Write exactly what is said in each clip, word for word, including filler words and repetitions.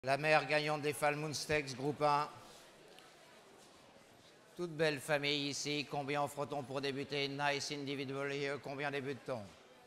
La mère gagnante des Falmouth Stakes, groupe un. Toute belle famille ici. Combien offre-t-on pour débuter? Nice individual here. Combien débute-t-on?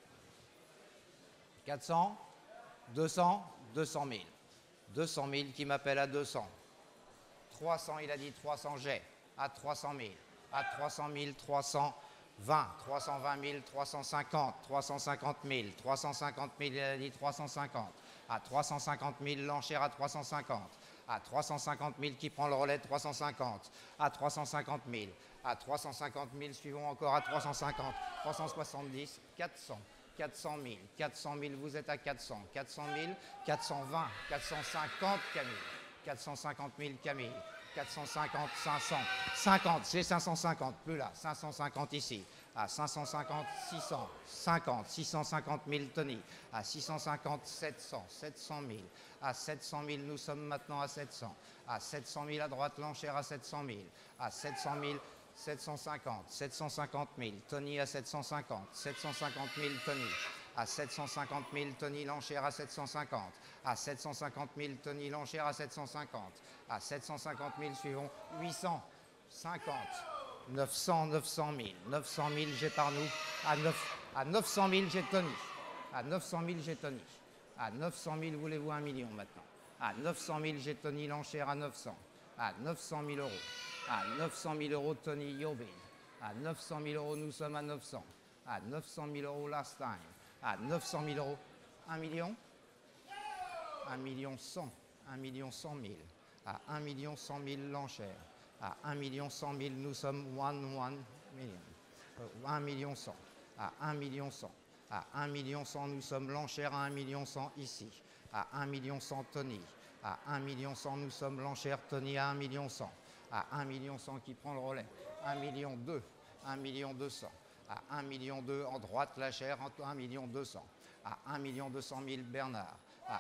quatre cents? deux cents? deux cent mille. deux cent mille qui m'appelle à deux cents. trois cents, il a dit trois cents, j'ai. À trois cent mille. À trois cent mille, trois cent vingt. trois cent vingt mille, trois cent cinquante. trois cent cinquante mille. trois cent cinquante mille, il a dit trois cent cinquante. À trois cent cinquante mille, l'enchère à trois cent cinquante. À trois cent cinquante mille qui prend le relais de trois cent cinquante. À trois cent cinquante mille. À trois cent cinquante mille, suivons encore à trois cent cinquante. trois cent soixante-dix, quatre cents. quatre cent mille. quatre cent mille, vous êtes à quatre cents. quatre cent mille, quatre cent vingt. quatre cent cinquante, Camille. quatre cent cinquante mille, Camille. quatre cent cinquante, cinq cents. cinquante, c'est cinq cent cinquante, plus là. cinq cent cinquante ici. À cinq cent cinquante, six cents. cinquante, six cent cinquante mille, Tony. À six cent cinquante, sept cents. sept cent mille. À sept cent mille, nous sommes maintenant à sept cents. À sept cent mille, à droite, l'enchère à sept cent mille. À sept cent mille, sept cent cinquante. sept cent cinquante mille, Tony à sept cent cinquante. sept cent cinquante mille, Tony. À sept cent cinquante mille, Tony, l'enchère à sept cent cinquante. À sept cent cinquante mille, Tony, l'enchère à sept cent cinquante. À sept cent cinquante mille, suivons huit cent cinquante. neuf cents, neuf cent mille. neuf cent mille, j'ai par nous. À, neuf, à neuf cent mille, j'ai Tony. À neuf cent mille, j'ai Tony. À neuf cent mille, voulez-vous un million maintenant? À neuf cent mille, j'ai Tony, l'enchère à neuf cents. À neuf cent mille euros. À neuf cent mille euros, Tony, your bid. À neuf cent mille euros, nous sommes à neuf cents. À neuf cent mille euros, last time. À neuf cent mille euros, un million. un million cent. un million cent mille. À un million cent mille, l'enchère. À un million cent mille, nous sommes one, one million. Euh, un million cent. À un million cent. À un million cent, nous sommes l'enchère à un million cent ici. À un million cent, Tony. À un million cent, nous sommes l'enchère Tony à un million cent. À un million cent qui prend le relais. un million deux. un million deux cents. À un million deux, en droite, la chair, un million deux cents. À un million deux cent mille, Bernard. À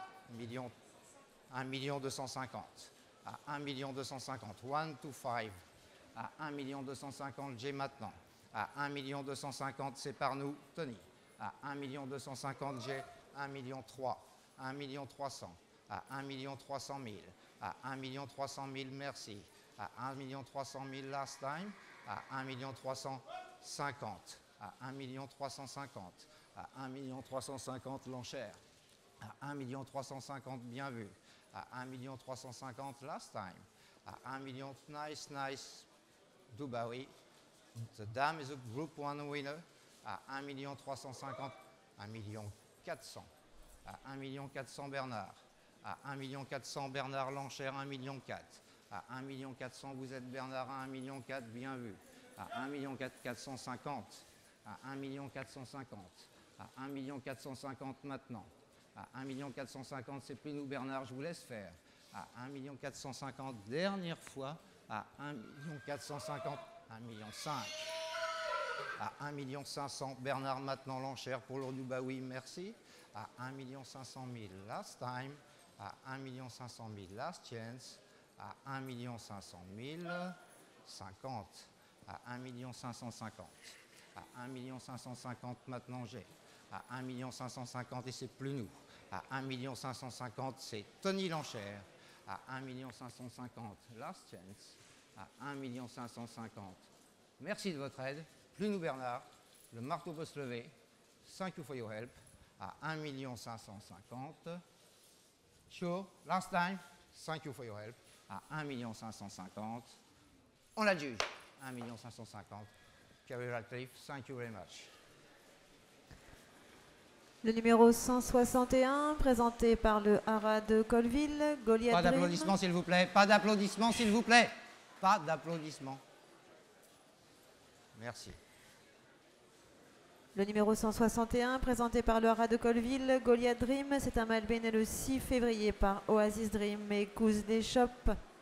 un million deux cent cinquante. À un million deux cent cinquante. one to five. À un million deux cent cinquante, j'ai maintenant. À un million deux cent cinquante, c'est par nous, Tony. À un million deux cent cinquante, j'ai un million trois. un million trois cents. À un million trois cent mille. À un million trois cent mille, merci. À un million trois cent mille, last time. À un million trois cent cinquante. À un million trois cent cinquante. À un million trois cent cinquante, l'enchère. À un million trois cent cinquante, bien vu. À un million trois cent cinquante, last time. À un million, nice, nice, Dubawi. The dame is a group one winner. À un million trois cent cinquante, un million quatre cents. À un million quatre cents, Bernard. À un million quatre cents, Bernard, l'enchère, un million quatre. À un million quatre cents, vous êtes Bernard à un million quatre, bien vu. À un million quatre cent cinquante. À un million quatre cent cinquante. À un million quatre cent cinquante maintenant. À un million quatre cent cinquante, c'est plus nous Bernard, je vous laisse faire. À un million quatre cent cinquante, dernière fois. À un million quatre cent cinquante, un million cinq. À un million cinq cents, Bernard maintenant l'enchère pour le Dubawi, merci. À un million cinq cent mille, last time. À un million cinq cent mille, last chance. À un million cinq cent mille, cinquante. À un million cinq cent cinquante. À un million cinq cent cinquante, maintenant j'ai. À un million cinq cent cinquante, et c'est plus nous. À un million cinq cent cinquante, c'est Tony l'enchère. À un million cinq cent cinquante, last chance. À un million cinq cent cinquante. Merci de votre aide. Plus nous Bernard. Le marteau peut se lever. Thank you for your help. À un million cinq cent cinquante. Sure, last time. Thank you for your help. À un million cinq cent cinquante. On la juge. un million cinq cent cinquante. Kerry Radcliffe, thank you very much. Le numéro cent soixante et un, présenté par le Haras de Colville, Goliath Pas Dream. d'applaudissements, s'il vous plaît. Pas d'applaudissements, s'il vous plaît. Pas d'applaudissements. Merci. Le numéro cent soixante et un, présenté par le Haras de Colville, Goliath Dream. C'est un mâle né le six février par Oasis Dream et Couz des Shops.